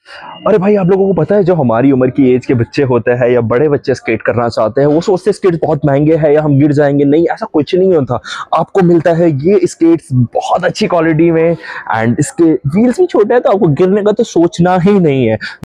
अरे भाई, आप लोगों को पता है जो हमारी उम्र की एज के बच्चे होते हैं या बड़े बच्चे स्केट करना चाहते हैं, वो सोचते हैं स्केट्स बहुत महंगे हैं या हम गिर जाएंगे। नहीं, ऐसा कुछ नहीं होता। आपको मिलता है ये स्केट्स बहुत अच्छी क्वालिटी में, एंड इसके व्हील्स भी छोटे हैं, तो आपको गिरने का तो सोचना ही नहीं है।